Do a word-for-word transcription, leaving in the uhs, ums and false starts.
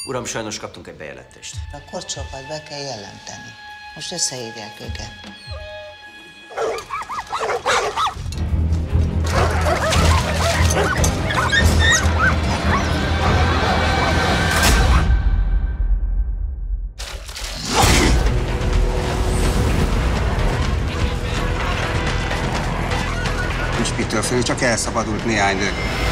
Uram, sajnos kaptunk egy bejelentést. A korcsokat be kell jelenteni. Most összehívják őket. Nincs mitől félni, csak elszabadult néhány nő.